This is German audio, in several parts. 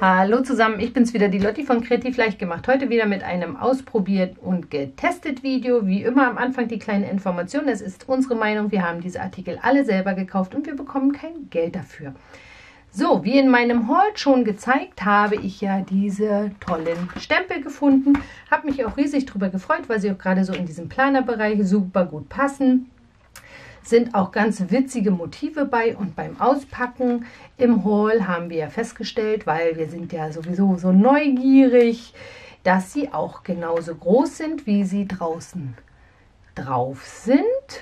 Hallo zusammen, ich bin's wieder, die Lotti von Kreativ leicht gemacht. Heute wieder mit einem ausprobiert und getestet Video. Wie immer am Anfang die kleine Information. Es ist unsere Meinung, wir haben diese Artikel alle selber gekauft und wir bekommen kein Geld dafür. So, wie in meinem Haul schon gezeigt, habe ich ja diese tollen Stempel gefunden. Habe mich auch riesig darüber gefreut, weil sie auch gerade so in diesem Planerbereich super gut passen. Sind auch ganz witzige Motive bei und beim Auspacken im Haul haben wir ja festgestellt, weil wir sind ja sowieso so neugierig, dass sie auch genauso groß sind, wie sie draußen drauf sind.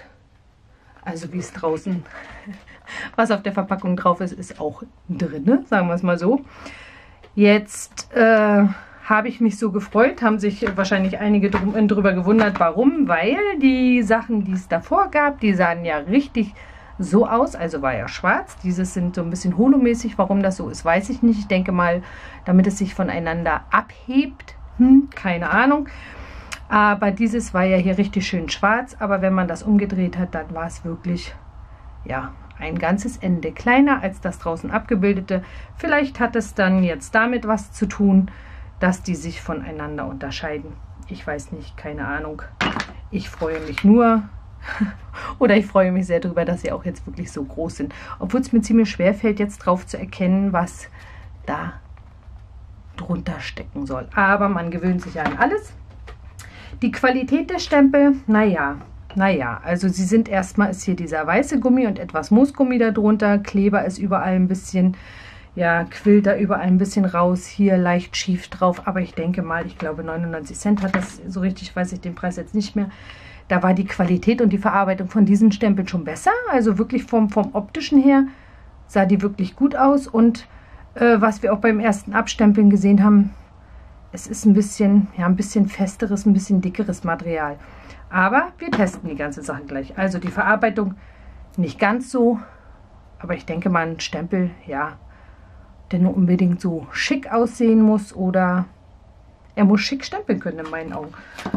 Also wie es draußen, was auf der Verpackung drauf ist, ist auch drin, sagen wir es mal so. Jetzt habe ich mich so gefreut, haben sich wahrscheinlich einige drüber gewundert, warum, weil die Sachen, die es davor gab, die sahen ja richtig so aus, also war ja schwarz, dieses sind so ein bisschen holomäßig, warum das so ist, weiß ich nicht, ich denke mal, damit es sich voneinander abhebt, keine Ahnung, aber dieses war ja hier richtig schön schwarz, aber wenn man das umgedreht hat, dann war es wirklich, ja, ein ganzes Ende kleiner als das draußen abgebildete. Vielleicht hat es dann jetzt damit was zu tun, dass die sich voneinander unterscheiden. Ich weiß nicht, keine Ahnung. Ich freue mich nur oder ich freue mich sehr darüber, dass sie auch jetzt wirklich so groß sind. Obwohl es mir ziemlich schwer fällt, jetzt drauf zu erkennen, was da drunter stecken soll. Aber man gewöhnt sich ja an alles. Die Qualität der Stempel, naja, also sie sind erstmal, ist hier dieser weiße Gummi und etwas Moosgummi darunter. Kleber ist überall ein bisschen, ja, quillt da überall ein bisschen raus, hier leicht schief drauf, aber ich denke mal, ich glaube 99 Cent hat das, so richtig weiß ich den Preis jetzt nicht mehr. Da war die Qualität und die Verarbeitung von diesen Stempeln schon besser, also wirklich vom optischen her sah die wirklich gut aus und was wir auch beim ersten Abstempeln gesehen haben, es ist ein bisschen, ja, ein bisschen festeres, ein bisschen dickeres Material. Aber wir testen die ganze Sache gleich. Also die Verarbeitung nicht ganz so, aber ich denke mal ein Stempel, ja, der nur unbedingt so schick aussehen muss oder er muss schick stempeln können in meinen Augen.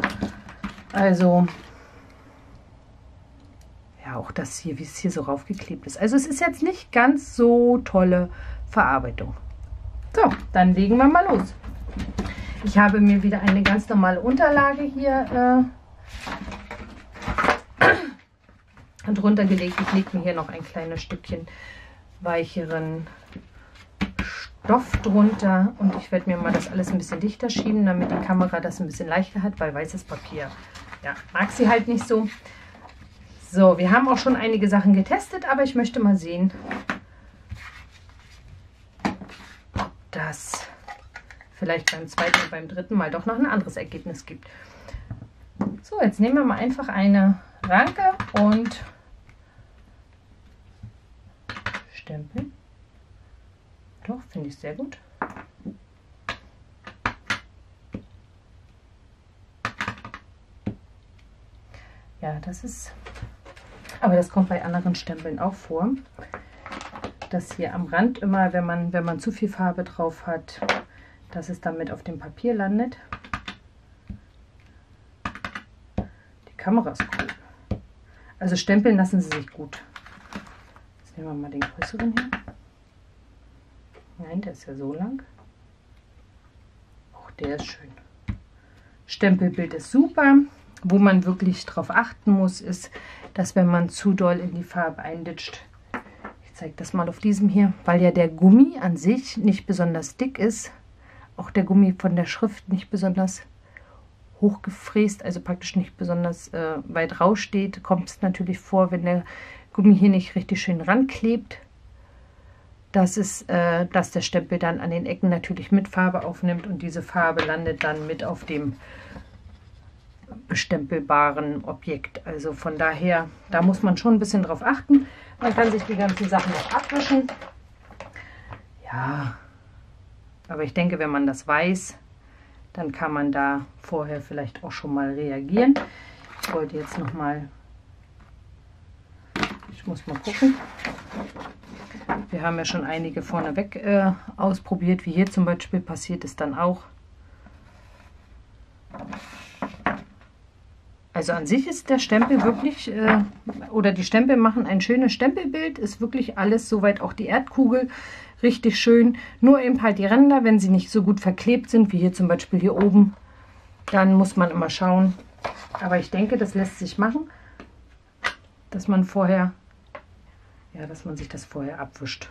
Also ja, auch das hier, wie es hier so raufgeklebt ist. Also es ist jetzt nicht ganz so tolle Verarbeitung. So, dann legen wir mal los. Ich habe mir wieder eine ganz normale Unterlage hier drunter gelegt. Ich lege mir hier noch ein kleines Stückchen weicheren Stoff drunter und ich werde mir mal das alles ein bisschen dichter schieben, damit die Kamera das ein bisschen leichter hat, weil weißes Papier, ja, mag sie halt nicht so. So, wir haben auch schon einige Sachen getestet, aber ich möchte mal sehen, ob das vielleicht beim zweiten und beim dritten Mal doch noch ein anderes Ergebnis gibt. So, jetzt nehmen wir mal einfach eine Ranke und stempeln. Doch, finde ich sehr gut. Ja, das ist, aber das kommt bei anderen Stempeln auch vor, dass hier am Rand immer, wenn man zu viel Farbe drauf hat, dass es damit auf dem Papier landet. Die Kamera ist cool. Also stempeln lassen sie sich gut. Jetzt nehmen wir mal den größeren hier. Nein, der ist ja so lang. Auch der ist schön. Stempelbild ist super. Wo man wirklich drauf achten muss, ist, dass wenn man zu doll in die Farbe einditscht, ich zeige das mal auf diesem hier, weil ja der Gummi an sich nicht besonders dick ist, auch der Gummi von der Schrift nicht besonders hochgefräst, also praktisch nicht besonders weit raussteht, kommt es natürlich vor, wenn der Gummi hier nicht richtig schön ranklebt, dass der Stempel dann an den Ecken natürlich mit Farbe aufnimmt und diese Farbe landet dann mit auf dem bestempelbaren Objekt. Also von daher, da muss man schon ein bisschen drauf achten. Man kann sich die ganzen Sachen noch abwischen. Ja, aber ich denke, wenn man das weiß, dann kann man da vorher vielleicht auch schon mal reagieren. Ich wollte jetzt noch mal, ich muss mal gucken. Wir haben ja schon einige vorneweg ausprobiert, wie hier zum Beispiel passiert es dann auch. Also an sich ist der Stempel wirklich, oder die Stempel machen ein schönes Stempelbild, ist wirklich alles, soweit auch die Erdkugel, richtig schön. Nur eben halt die Ränder, wenn sie nicht so gut verklebt sind, wie hier zum Beispiel hier oben, dann muss man immer schauen. Aber ich denke, das lässt sich machen, dass man vorher, ja, dass man sich das vorher abwischt.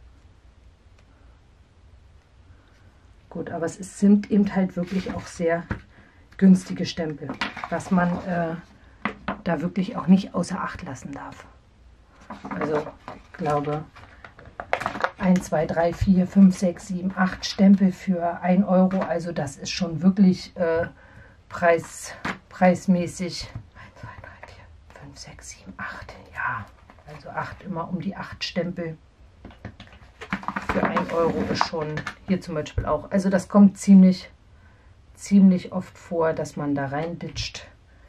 Gut, aber sind eben halt wirklich auch sehr günstige Stempel, was man da wirklich auch nicht außer Acht lassen darf. Also ich glaube 1, 2, 3, 4, 5, 6, 7, 8 Stempel für 1 Euro. Also das ist schon wirklich preismäßig. 1, 2, 3, 4, 5, 6, 7, 8. Ja, also 8, immer um die 8 Stempel. Für 1 Euro ist schon hier zum Beispiel auch. Also das kommt ziemlich oft vor, dass man da reinditscht.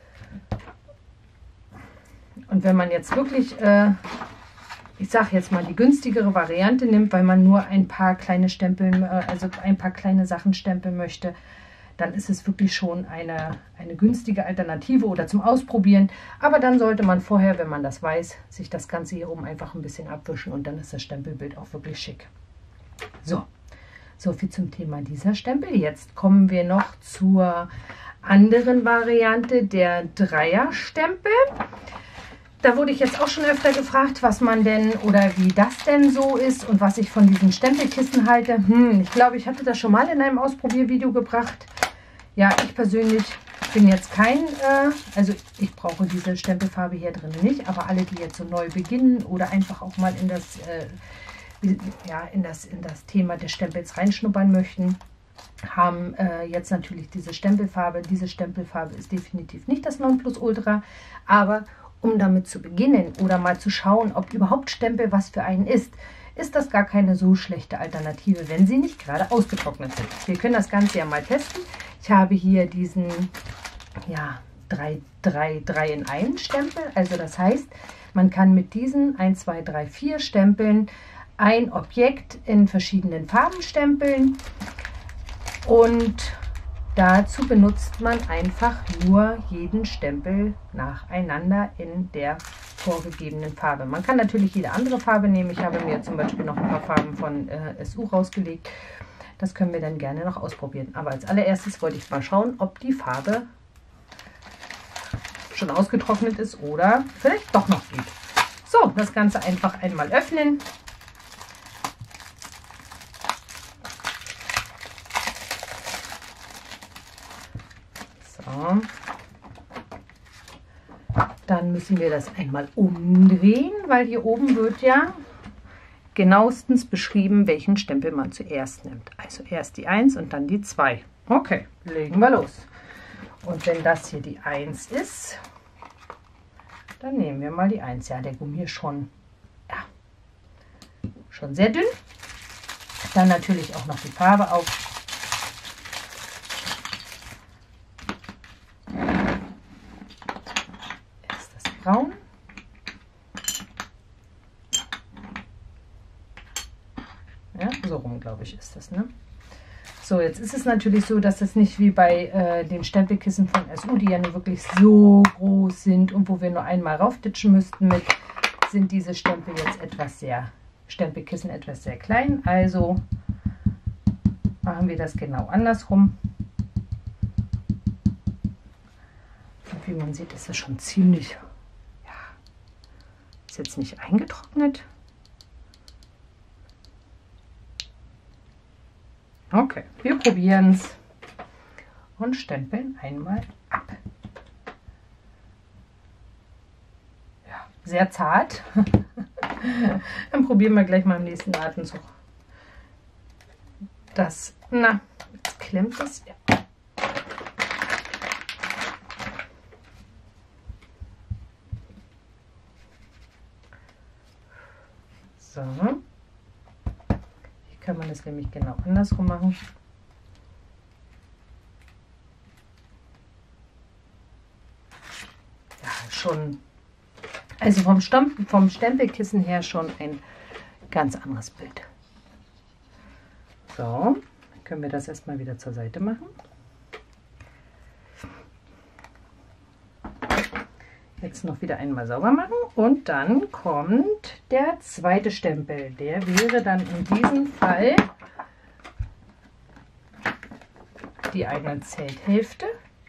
Und wenn man jetzt wirklich, ich sage jetzt mal, die günstigere Variante nimmt, weil man nur ein paar kleine Stempel, also ein paar kleine Sachen stempeln möchte, dann ist es wirklich schon eine günstige Alternative oder zum Ausprobieren. Aber dann sollte man vorher, wenn man das weiß, sich das Ganze hier oben einfach ein bisschen abwischen und dann ist das Stempelbild auch wirklich schick. So viel zum Thema dieser Stempel. Jetzt kommen wir noch zur anderen Variante, der Dreier-Stempel. Da wurde ich jetzt auch schon öfter gefragt, was man denn oder wie das denn so ist und was ich von diesen Stempelkissen halte. Ich glaube, ich hatte das schon mal in einem Ausprobiervideo gebracht. Ja, ich persönlich bin jetzt kein, also ich brauche diese Stempelfarbe hier drin nicht, aber alle, die jetzt so neu beginnen oder einfach auch mal in das in das Thema des Stempels reinschnuppern möchten, haben jetzt natürlich diese Stempelfarbe. Diese Stempelfarbe ist definitiv nicht das Nonplusultra, aber um damit zu beginnen oder mal zu schauen, ob überhaupt Stempel was für einen ist das gar keine so schlechte Alternative, wenn sie nicht gerade ausgetrocknet sind. Wir können das Ganze ja mal testen. Ich habe hier diesen, ja, 3 in 1 Stempel. Also das heißt, man kann mit diesen 1, 2, 3, 4 Stempeln ein Objekt in verschiedenen Farben stempeln und dazu benutzt man einfach nur jeden Stempel nacheinander in der vorgegebenen Farbe. Man kann natürlich jede andere Farbe nehmen. Ich habe mir zum Beispiel noch ein paar Farben von SU rausgelegt. Das können wir dann gerne noch ausprobieren. Aber als allererstes wollte ich mal schauen, ob die Farbe schon ausgetrocknet ist oder vielleicht doch noch geht. So, das Ganze einfach einmal öffnen. Dann müssen wir das einmal umdrehen, weil hier oben wird ja genauestens beschrieben, welchen Stempel man zuerst nimmt. Also erst die 1 und dann die 2. Okay, legen wir los. Und wenn das hier die 1 ist, dann nehmen wir mal die 1. Ja, der Gummi ist schon sehr dünn. Dann natürlich auch noch die Farbe auf. Braun. Ja, so rum, glaube ich, ist das, ne? So, jetzt ist es natürlich so, dass das nicht wie bei den Stempelkissen von SU, die ja nur wirklich so groß sind und wo wir nur einmal raufditschen müssten mit, sind diese Stempel jetzt Stempelkissen etwas sehr klein. Also machen wir das genau andersrum. Und wie man sieht, ist das schon ziemlich... Ist jetzt nicht eingetrocknet. Okay, wir probieren es und stempeln einmal ab. Ja, sehr zart. Dann probieren wir gleich mal im nächsten Atemzug. Jetzt klemmt es. Ja. So, hier kann man das nämlich genau andersrum machen. Ja, schon, also vom Stempelkissen her schon ein ganz anderes Bild. So, dann können wir das erstmal wieder zur Seite machen. Jetzt noch wieder einmal sauber machen und dann kommt der zweite Stempel. Der wäre dann in diesem Fall die eine Zelthälfte.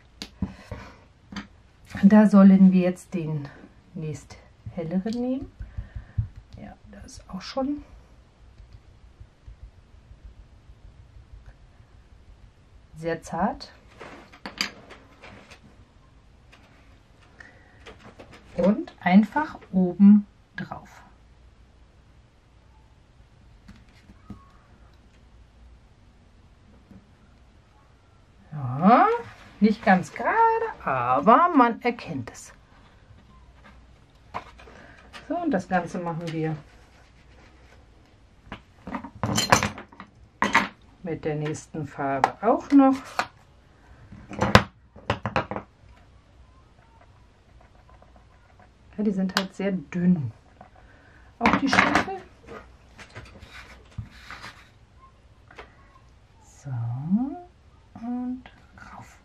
Da sollen wir jetzt den nächst helleren nehmen. Ja, das ist auch schon sehr zart. Und einfach oben drauf. Ja, nicht ganz gerade, aber man erkennt es. So, und das Ganze machen wir mit der nächsten Farbe auch noch. Ja, die sind halt sehr dünn. Auch die Stempel. So, und rauf.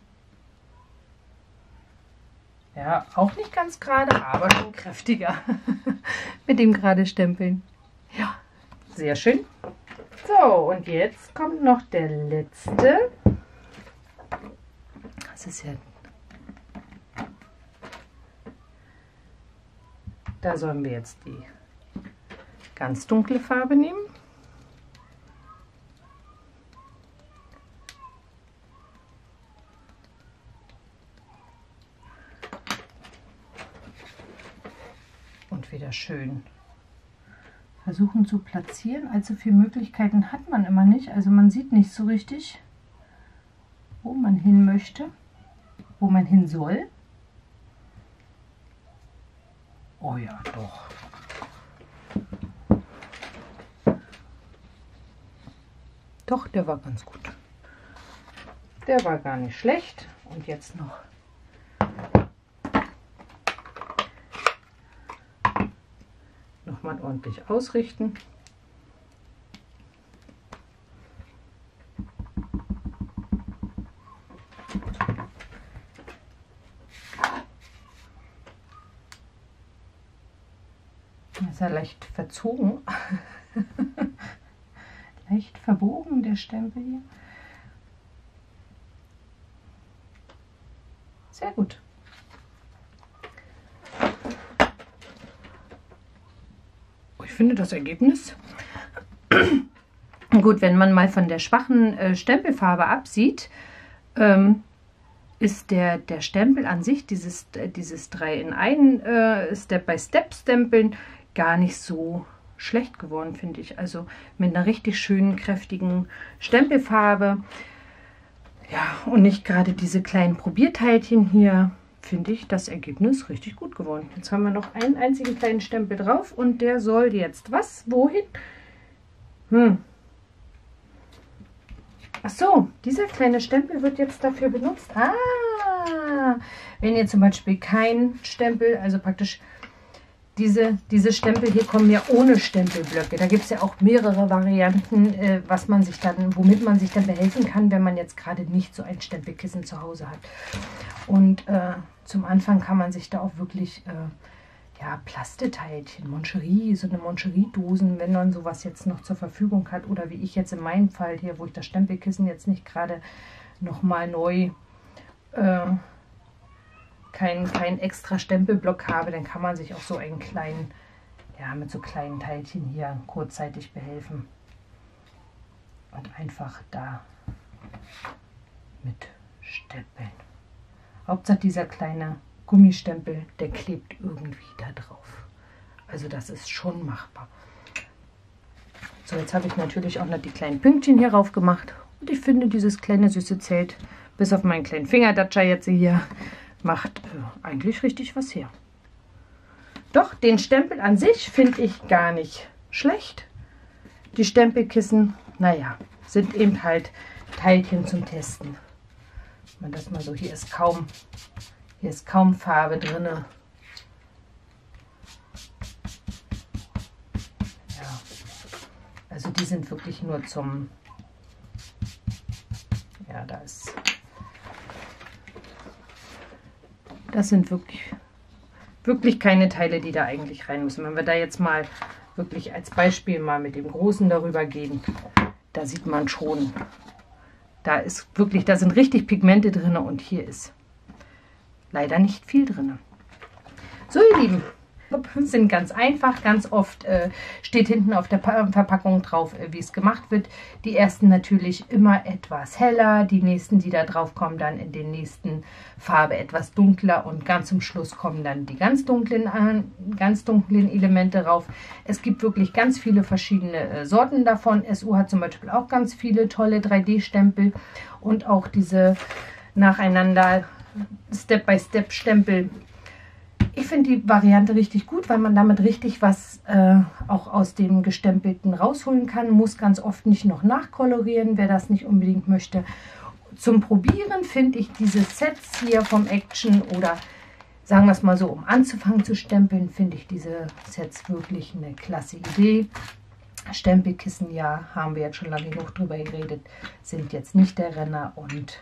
Ja, auch nicht ganz gerade, aber schon kräftiger mit dem gerade Stempeln. Ja, sehr schön. So, und jetzt kommt noch der letzte. Das ist ja... Da sollen wir jetzt die ganz dunkle Farbe nehmen. Und wieder schön versuchen zu platzieren. Allzu viele Möglichkeiten hat man immer nicht. Also man sieht nicht so richtig, wo man hin möchte, wo man hin soll. Oh ja, doch. Doch, der war ganz gut. Der war gar nicht schlecht. Und jetzt noch mal ordentlich ausrichten. Ist ja leicht verzogen, leicht verbogen der Stempel hier. Sehr gut. Ich finde das Ergebnis gut, wenn man mal von der schwachen Stempelfarbe absieht, ist der Stempel an sich, dieses 3 in 1 Step-by-Step-Stempeln, gar nicht so schlecht geworden, finde ich. Also mit einer richtig schönen, kräftigen Stempelfarbe. Ja, und nicht gerade diese kleinen Probierteilchen hier, finde ich das Ergebnis richtig gut geworden. Jetzt haben wir noch einen einzigen kleinen Stempel drauf und der soll jetzt was? Wohin? Ach so, dieser kleine Stempel wird jetzt dafür benutzt. Wenn ihr zum Beispiel kein Stempel, also praktisch diese Stempel hier kommen ja ohne Stempelblöcke. Da gibt es ja auch mehrere Varianten, womit man sich dann behelfen kann, wenn man jetzt gerade nicht so ein Stempelkissen zu Hause hat. Und zum Anfang kann man sich da auch wirklich Plasteteilchen, Moncherie, so eine Moncherie-Dosen, wenn man sowas jetzt noch zur Verfügung hat. Oder wie ich jetzt in meinem Fall hier, wo ich das Stempelkissen jetzt nicht gerade nochmal neu kein extra Stempelblock habe, dann kann man sich auch so einen kleinen, mit so kleinen Teilchen hier kurzzeitig behelfen. Und einfach da mit stempeln. Hauptsache dieser kleine Gummistempel, der klebt irgendwie da drauf. Also das ist schon machbar. So, jetzt habe ich natürlich auch noch die kleinen Pünktchen hier rauf gemacht. Und ich finde, dieses kleine süße Zelt, bis auf meinen kleinen Fingerdatscher jetzt hier, macht eigentlich richtig was her. Doch, den Stempel an sich finde ich gar nicht schlecht. Die Stempelkissen, naja, sind eben halt Teilchen zum Testen. Wenn man das mal so, hier ist kaum Farbe drin. Ja, also die sind wirklich nur zum, das sind wirklich wirklich keine Teile, die da eigentlich rein müssen. Wenn wir da jetzt mal wirklich als Beispiel mal mit dem Großen darüber gehen, da sieht man schon, da sind richtig Pigmente drin und hier ist leider nicht viel drin. So, ihr Lieben, sind ganz einfach. Ganz oft steht hinten auf der Verpackung drauf, wie es gemacht wird. Die ersten natürlich immer etwas heller, die nächsten, die da drauf kommen, dann in den nächsten Farbe etwas dunkler und ganz zum Schluss kommen dann die ganz dunklen Elemente drauf. Es gibt wirklich ganz viele verschiedene Sorten davon. SU hat zum Beispiel auch ganz viele tolle 3D-Stempel und auch diese nacheinander Step-by-Step-Stempel. Ich finde die Variante richtig gut, weil man damit richtig was auch aus dem Gestempelten rausholen kann. Muss ganz oft nicht noch nachkolorieren, wer das nicht unbedingt möchte. Zum Probieren finde ich diese Sets hier vom Action oder sagen wir es mal so, um anzufangen zu stempeln, finde ich diese Sets wirklich eine klasse Idee. Stempelkissen, ja, haben wir jetzt schon lange genug drüber geredet, sind jetzt nicht der Renner und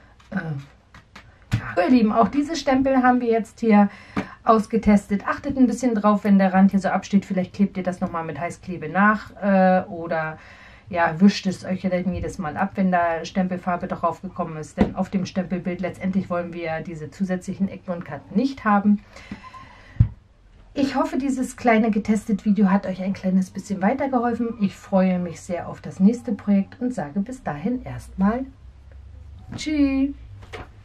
ja, ihr Lieben, auch diese Stempel haben wir jetzt hier ausgetestet. Achtet ein bisschen drauf, wenn der Rand hier so absteht. Vielleicht klebt ihr das nochmal mit Heißklebe nach oder ja, wischt es euch ja dann jedes Mal ab, wenn da Stempelfarbe drauf gekommen ist. Denn auf dem Stempelbild letztendlich wollen wir diese zusätzlichen Ecken und Kanten nicht haben. Ich hoffe, dieses kleine Getestet-Video hat euch ein kleines bisschen weitergeholfen. Ich freue mich sehr auf das nächste Projekt und sage bis dahin erstmal Tschüss.